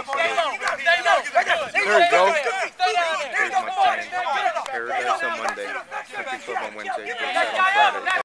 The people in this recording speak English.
There we go. Here's my plan. Paradise on Monday, Country Club on Wednesday, Brookside on Friday.